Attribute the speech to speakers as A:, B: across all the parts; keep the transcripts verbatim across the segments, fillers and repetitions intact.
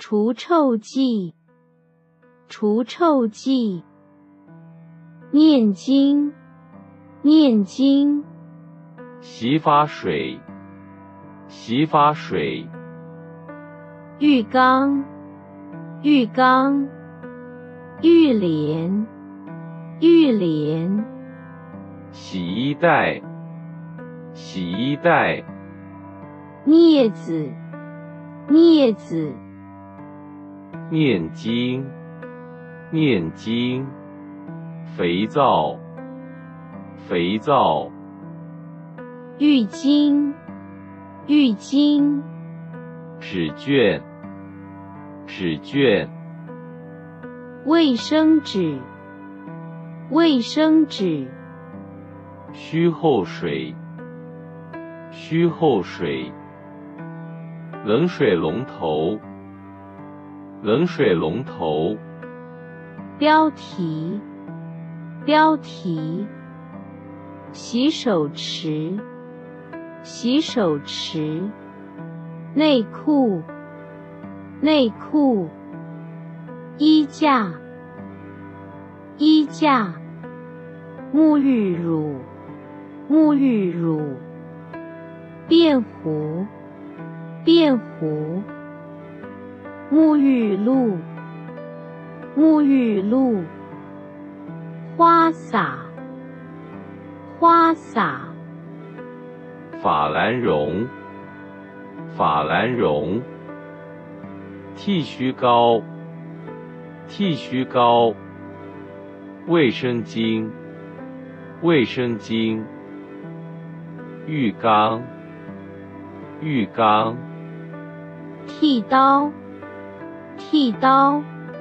A: 除臭剂，除臭剂。念经，念经。
B: 洗发水，洗发水。
A: 浴缸，浴缸。浴帘，浴帘。
B: 洗衣袋，洗衣袋。
A: 镊子，镊子。
B: 念经，念经。肥皂，肥皂。
A: 浴巾，浴巾。
B: 纸卷，纸卷。
A: 卫生纸，卫生纸。
B: 须后水，须后水。冷水龙头，冷水龙头。
A: 标题，标题。洗手池，洗手池。内裤，内裤。衣架，衣架。沐浴乳，沐浴乳。便壶，便壶。沐浴露，沐浴露。花洒，花洒。
B: 法兰绒，法兰绒。剃须膏，剃须膏。卫生巾，卫生巾。浴缸，浴缸。
A: 剃刀，剃刀。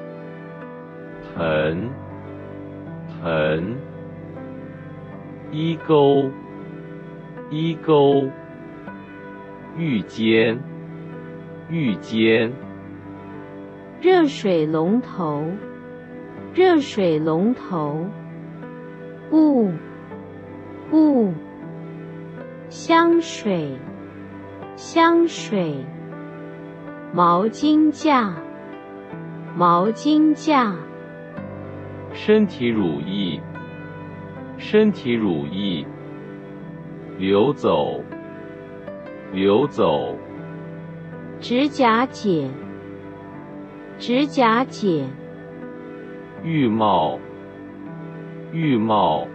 B: 盆，盆。衣钩，衣钩。浴间，浴间。
A: 热水龙头，热水龙头。布，布。香水，香水。毛巾架，毛巾架。
B: 身体乳液，身体乳液。流走，流走。
A: 指甲剪，指甲剪。
B: 浴帽，浴帽。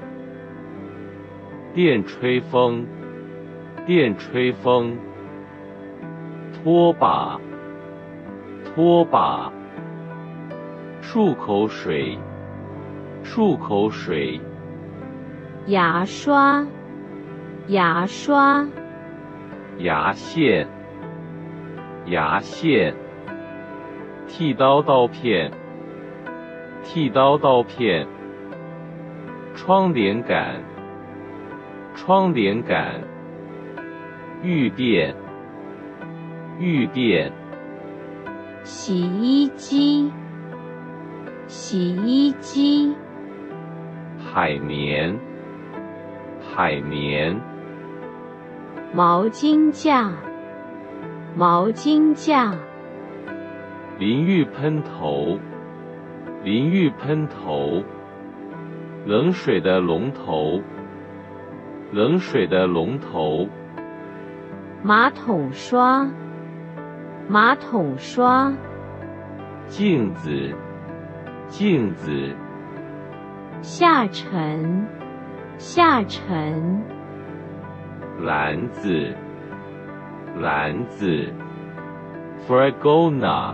B: 电吹风，电吹风。拖把，拖把。漱口水，漱口水。
A: 牙刷，牙刷。
B: 牙线，牙线。剃刀刀片，剃刀刀片。窗帘杆，窗帘杆。浴垫，浴垫。
A: 洗衣机，洗衣机。
B: 海绵，海绵。
A: 毛巾架，毛巾架。
B: 淋浴喷头，淋浴喷头。冷水的龙头，冷水的龙头。
A: 马桶刷，马桶刷。
B: 镜子，镜子。
A: 下沉，下沉。
B: 篮子，篮子。Fragona，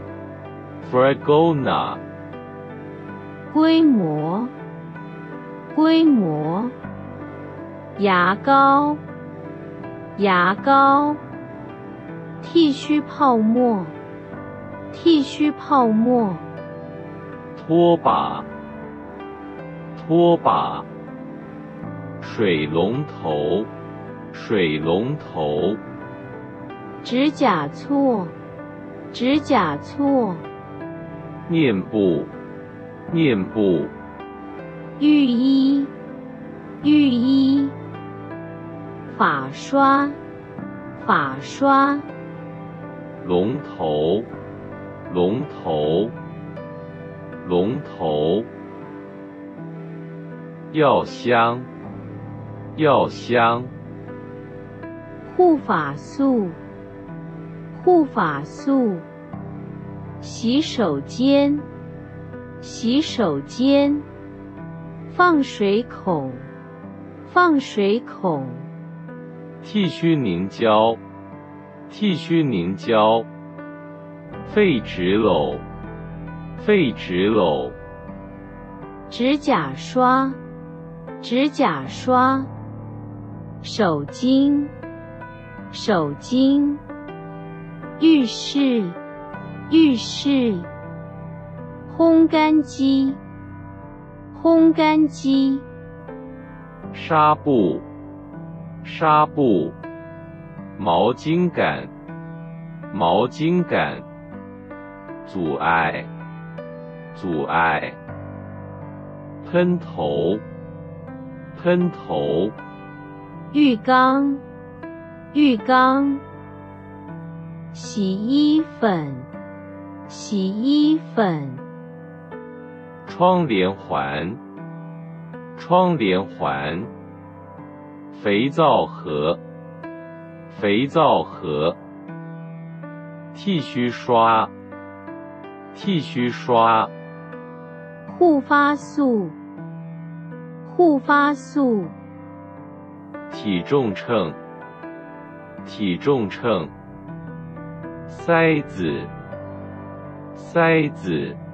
B: Fragona。
A: 规模，规模。牙膏，牙膏。剃须泡沫，剃须泡沫。
B: 拖把，拖把。水龙头，水龙头。
A: 指甲锉，指甲锉。
B: 面部，面部。
A: 浴衣，浴衣。发刷，发刷。
B: 龙头， 龙头，龙头。药香，药香。
A: 护发素，护发素。洗手间，洗手间。放水孔，放水孔。
B: 剃须凝胶，剃须凝胶。废纸篓，废纸篓。
A: 指甲刷，指甲刷。手巾，手巾。浴室，浴室。烘干机，烘干机。
B: 纱布，纱布。毛巾杆，毛巾杆。阻碍，阻碍。喷头，喷头。
A: 浴缸，浴缸。洗衣粉，洗衣粉。
B: 窗帘环，窗帘环。肥皂盒，肥皂盒。剃须刷，剃须刷。
A: 护发素，护发素。
B: 体重秤，体重秤。塞子，塞子。